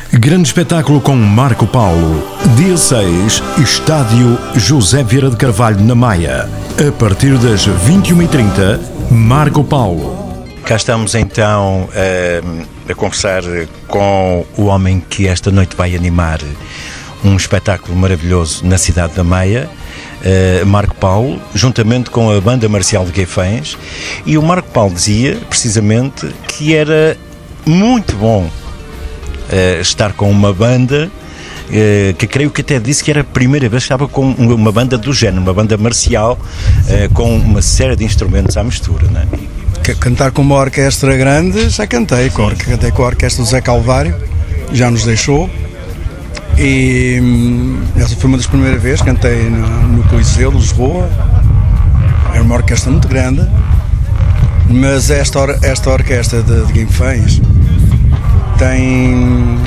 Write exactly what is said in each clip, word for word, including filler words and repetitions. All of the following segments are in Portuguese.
Grande espetáculo com Marco Paulo. Dia seis, Estádio José Vieira de Carvalho, na Maia. A partir das vinte e uma e trinta, Marco Paulo. Cá estamos então a, a conversar com o homem que esta noite vai animar um espetáculo maravilhoso na cidade da Maia, uh, Marco Paulo, juntamente com a Banda Marcial de Guifães. E o Marco Paulo dizia, precisamente, que era muito bom uh, estar com uma banda, uh, que creio que até disse que era a primeira vez que estava com uma banda do género, uma banda marcial, uh, com uma série de instrumentos à mistura, não é? Cantar com uma orquestra grande, já cantei, com, cantei com a orquestra do Zé Calvário, já nos deixou, e hum, essa foi uma das primeiras vezes, cantei no, no Coliseu de Lisboa, era uma orquestra muito grande, mas esta, or, esta orquestra de, de Guifães tem,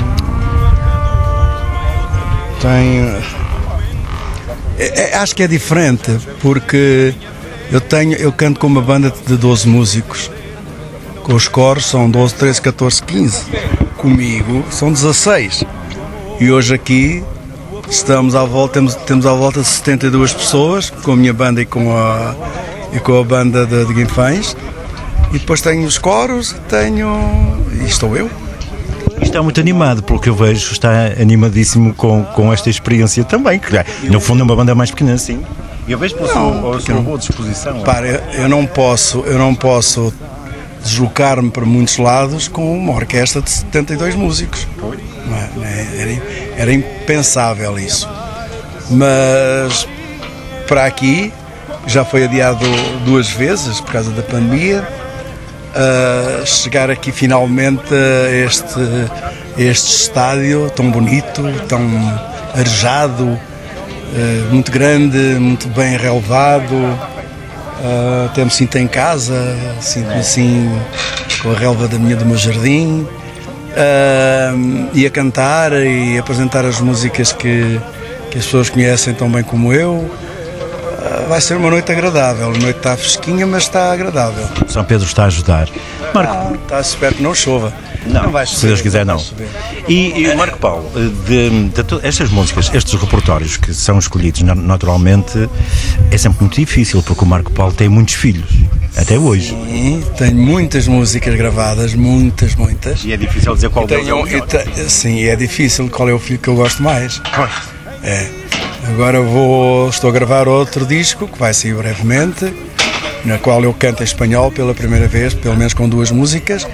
tem, é, é, acho que é diferente, porque Eu, tenho, eu canto com uma banda de doze músicos, com os coros são doze, treze, catorze, quinze, comigo são dezasseis, e hoje aqui estamos à volta, temos, temos à volta de setenta e duas pessoas, com a minha banda e com a, e com a banda de, de Guifães, e depois tenho os coros, tenho, e estou eu. Está muito animado, pelo que eu vejo, está animadíssimo com, com esta experiência também, que no fundo é uma banda mais pequena assim. Eu vejo pela sua, sua boa disposição. Para, eu não posso, eu não posso deslocar-me para muitos lados com uma orquestra de setenta e dois músicos. Não é, não é, era, era impensável isso. Mas para aqui já foi adiado duas vezes por causa da pandemia. Uh, chegar aqui finalmente a este, este estádio tão bonito, tão arejado, Uh, muito grande, muito bem relevado, uh, até me sinto em casa, sinto-me assim com a relva da minha, do meu jardim, uh, e a cantar e apresentar as músicas que, que as pessoas conhecem tão bem como eu. Uh, vai ser uma noite agradável, a noite está fresquinha, mas está agradável. São Pedro está a ajudar. Marco, ah, está, espero que não chova. Não, não vai chover, se Deus quiser, não. E, e Marco Paulo, de, de, de estas músicas, estes repertórios que são escolhidos naturalmente, é sempre muito difícil, porque o Marco Paulo tem muitos filhos, até hoje. Sim, tenho muitas músicas gravadas, muitas, muitas. E é difícil dizer qual deles é o melhor. Te, sim, é difícil qual é o filho que eu gosto mais. É. Agora vou, estou a gravar outro disco, que vai sair brevemente, na qual eu canto em espanhol pela primeira vez, pelo menos com duas músicas.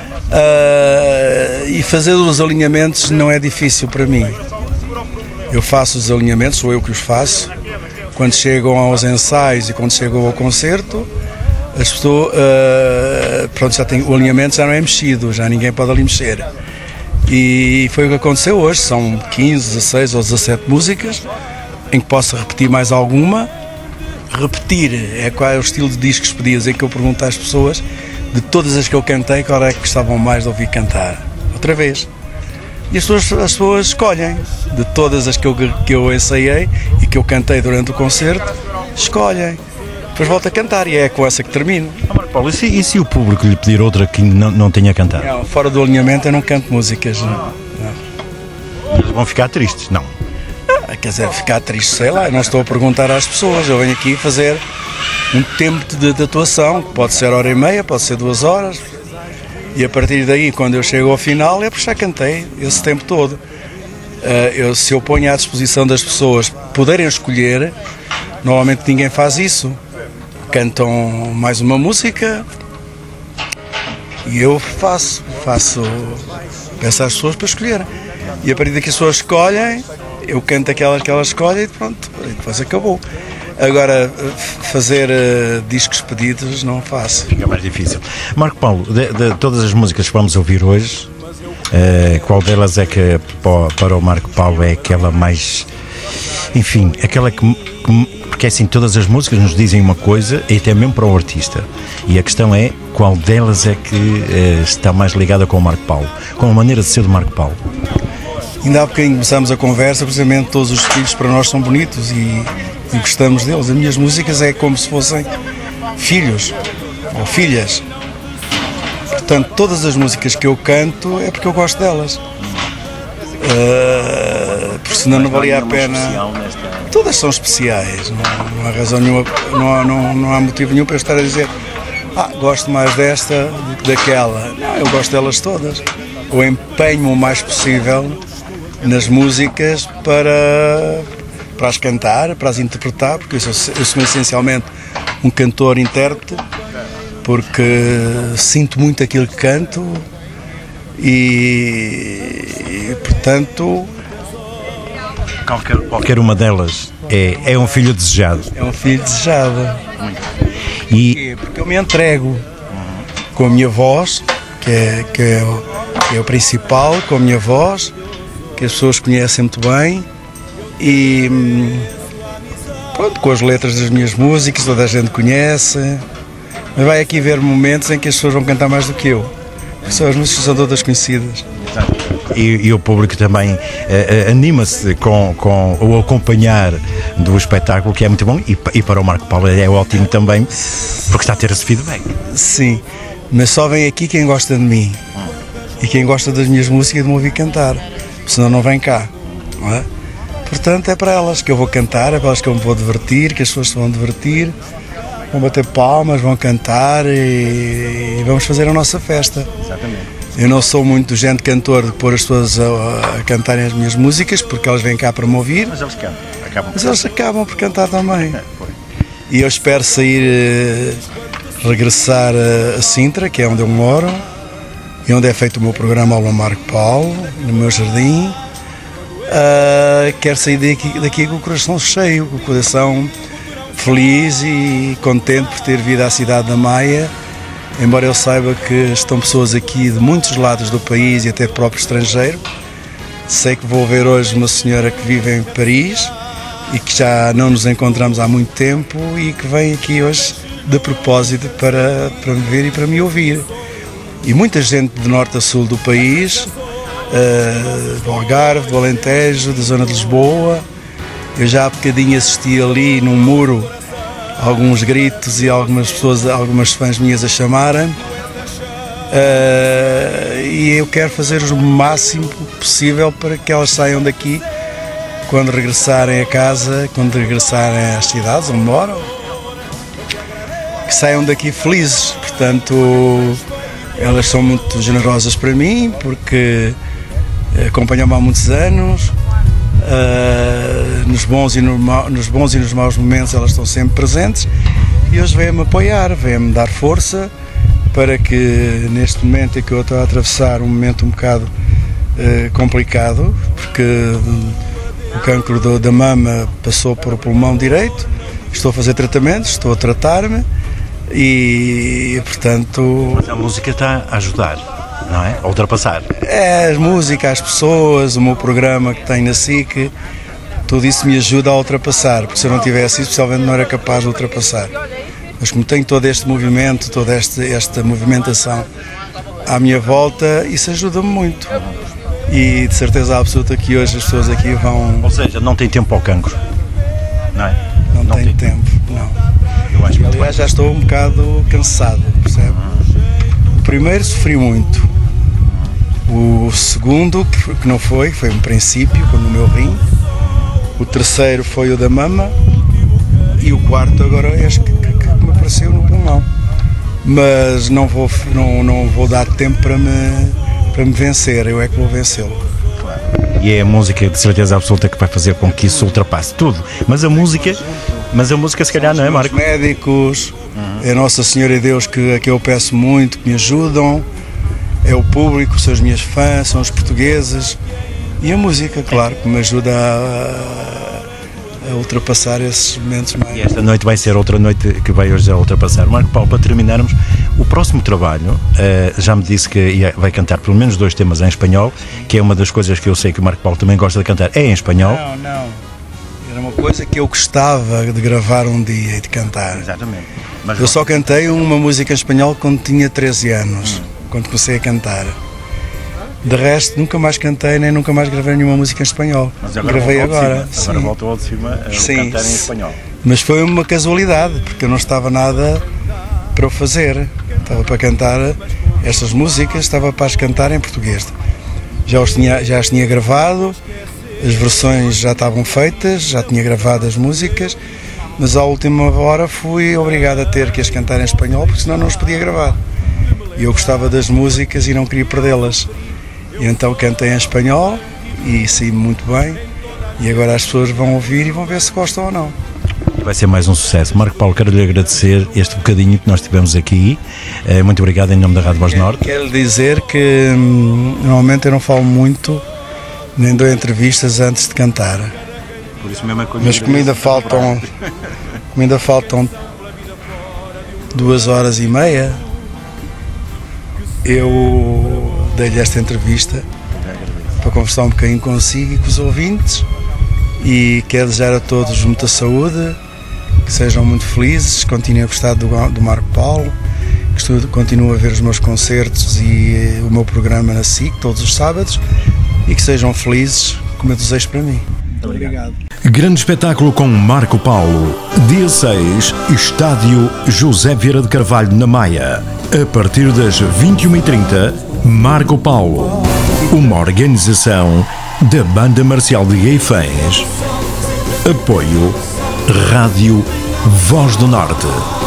Uh, e fazer os alinhamentos não é difícil para mim. Eu faço os alinhamentos, sou eu que os faço. Quando chegam aos ensaios e quando chegam ao concerto, as pessoas, uh, pronto, já tem, o alinhamento já não é mexido, já ninguém pode ali mexer. E foi o que aconteceu hoje. São quinze, dezasseis ou dezassete músicas em que posso repetir mais alguma. Repetir é qual é o estilo de discos pedidos, em que eu pergunto às pessoas, de todas as que eu cantei, qual é que gostavam mais de ouvir cantar? Outra vez. E as pessoas, as pessoas escolhem. De todas as que eu, que eu ensaiei e que eu cantei durante o concerto, escolhem. Depois volto a cantar e é com essa que termino. Oh, Marco Paulo, e se, e se o público lhe pedir outra que não, não tenha cantado? Não, fora do alinhamento eu não canto músicas. Não. Não. Eles vão ficar tristes, não? Ah, quer dizer, ficar triste, sei lá, eu não estou a perguntar às pessoas, eu venho aqui fazer um tempo de, de atuação, pode ser hora e meia, pode ser duas horas, e a partir daí, quando eu chego ao final, é porque já cantei esse tempo todo. Uh, eu, se eu ponho à disposição das pessoas poderem escolher, normalmente ninguém faz isso. Cantam mais uma música e eu faço, faço, peço às pessoas para escolher. E a partir daqui as pessoas escolhem, eu canto aquelas que elas escolhem e pronto, e depois acabou. Agora, fazer uh, discos pedidos não faço. Fica mais difícil. Marco Paulo, de, de todas as músicas que vamos ouvir hoje, uh, qual delas é que para o Marco Paulo é aquela mais, enfim, aquela que, que, porque assim, todas as músicas nos dizem uma coisa, e até mesmo para o artista. E a questão é, qual delas é que uh, está mais ligada com o Marco Paulo, com a maneira de ser do Marco Paulo? Ainda há bocadinho começámos a conversa, precisamente todos os estilos para nós são bonitos e e gostamos deles. As minhas músicas é como se fossem filhos ou filhas. Portanto, todas as músicas que eu canto é porque eu gosto delas. Uh, porque senão não valia a pena. Todas são especiais, não, não há razão nenhuma, não há, não, não há motivo nenhum para eu estar a dizer ah, gosto mais desta do que daquela. Não, eu gosto delas todas. Eu empenho o mais possível nas músicas para, para as cantar, para as interpretar, porque eu sou, eu sou essencialmente um cantor-intérprete, porque sinto muito aquilo que canto e, e portanto... Qualquer, qualquer uma delas é, é um filho desejado. É um filho desejado. E... Porquê? Porque eu me entrego com a minha voz, que é, que, é o, que é o principal, com a minha voz, que as pessoas conhecem muito bem, e pronto, com as letras das minhas músicas, toda a gente conhece, mas vai aqui haver momentos em que as pessoas vão cantar mais do que eu. As músicas são todas conhecidas. E, e o público também uh, uh, anima-se com, com o acompanhar do espetáculo, que é muito bom, e, e para o Marco Paulo é ótimo também, porque está a ter esse feedback. Sim, mas só vem aqui quem gosta de mim e quem gosta das minhas músicas e de me ouvir cantar, senão não vem cá, não é? Portanto é para elas que eu vou cantar, é para elas que eu me vou divertir, que as pessoas se vão divertir, vão bater palmas, vão cantar e, e vamos fazer a nossa festa. Exatamente. Eu não sou muito gente cantor de pôr as pessoas a, a cantarem as minhas músicas, porque elas vêm cá para me ouvir. Mas eles cantam, acabam Mas eles acabam por cantar também. É, e eu espero sair, regressar a Sintra, que é onde eu moro, e onde é feito o meu programa ao Marco Paulo, no meu jardim. Uh, quero sair daqui, daqui com o coração cheio, com o coração feliz e contente por ter vindo à cidade da Maia. Embora eu saiba que estão pessoas aqui de muitos lados do país e até próprio estrangeiro. Sei que vou ver hoje uma senhora que vive em Paris e que já não nos encontramos há muito tempo e que vem aqui hoje de propósito para, para me ver e para me ouvir. E muita gente de norte a sul do país, uh, do Algarve, do Alentejo, da zona de Lisboa. Eu já há bocadinho assisti ali num muro alguns gritos e algumas pessoas, algumas fãs minhas a chamarem, uh, e eu quero fazer o máximo possível para que elas saiam daqui quando regressarem a casa, quando regressarem às cidades onde moram, que saiam daqui felizes. Portanto, elas são muito generosas para mim, porque acompanham-me há muitos anos. Uh, nos, bons e no, nos bons e nos maus momentos elas estão sempre presentes e hoje vêm-me apoiar, vêm-me dar força para que neste momento em que eu estou a atravessar um momento um bocado uh, complicado, porque o cancro do, da mama passou por o pulmão direito, estou a fazer tratamentos, estou a tratar-me e portanto... Mas a música está a ajudar, não é? A ultrapassar. É, a música, as pessoas, o meu programa que tem na S I C, tudo isso me ajuda a ultrapassar, porque se eu não tivesse isso, especialmente não era capaz de ultrapassar. Mas como tenho todo este movimento, toda esta, esta movimentação à minha volta, isso ajuda-me muito. E de certeza absoluta que hoje as pessoas aqui vão... Ou seja, não tem tempo ao cancro, não é? Não, não tenho tem tempo, tempo, não. Eu acho que aliás, já estou um bocado cansado, percebe? O primeiro sofri muito. O segundo, que não foi, foi um princípio, quando no meu rim. O terceiro foi o da mama. E o quarto agora é este que, que, que me apareceu no pulmão. Mas não vou, não, não vou dar tempo para me, para me vencer, eu é que vou vencê-lo. Claro. E é a música de certeza absoluta que vai fazer com que isso ultrapasse tudo. Mas a música, mas a música se calhar não é, Marco? Os médicos, uhum. É Nossa Senhora e Deus que, a que eu peço muito, que me ajudam. É o público, são as minhas fãs, são os portugueses e a música, claro, que me ajuda a, a ultrapassar esses momentos mais... E esta noite vai ser outra noite que vai hoje a ultrapassar. Marco Paulo, para terminarmos, o próximo trabalho, uh, já me disse que ia, vai cantar pelo menos dois temas em espanhol, que é uma das coisas que eu sei que o Marco Paulo também gosta de cantar, é em espanhol. Não, não, era uma coisa que eu gostava de gravar um dia e de cantar. Exatamente. Mas eu só cantei uma música em espanhol quando tinha treze anos. Hum. Quando comecei a cantar. De resto, nunca mais cantei, nem nunca mais gravei nenhuma música em espanhol. Mas agora gravei agora. Agora voltou ao de cima a sim, cantar em espanhol. Mas foi uma casualidade, porque eu não estava nada para o fazer. Estava para cantar estas músicas, estava para as cantar em português. já, os tinha, já as tinha gravado, as versões já estavam feitas, já tinha gravado as músicas, mas à última hora fui obrigado a ter que as cantar em espanhol, porque senão não as podia gravar. E eu gostava das músicas e não queria perdê-las. E então cantei em espanhol e saí muito bem. E agora as pessoas vão ouvir e vão ver se gostam ou não. Vai ser mais um sucesso. Marco Paulo, quero-lhe agradecer este bocadinho que nós tivemos aqui. Muito obrigado em nome da Rádio Voz do Norte. Quero dizer que hum, normalmente eu não falo muito, nem dou entrevistas antes de cantar. Por isso mesmo é que Mas como ainda faltam, como ainda faltam duas horas e meia, eu dei-lhe esta entrevista para conversar um bocadinho consigo e com os ouvintes, e quero desejar a todos muita saúde, que sejam muito felizes, continuem a gostar do, do Marco Paulo, que continuem a ver os meus concertos e o meu programa na S I C todos os sábados, e que sejam felizes como eu desejo para mim. Muito obrigado. Grande espetáculo com Marco Paulo, dia seis, Estádio José Vieira de Carvalho, na Maia. A partir das vinte e uma e trinta, Marco Paulo, uma organização da Banda Marcial de Guifães. Apoio Rádio Voz do Norte.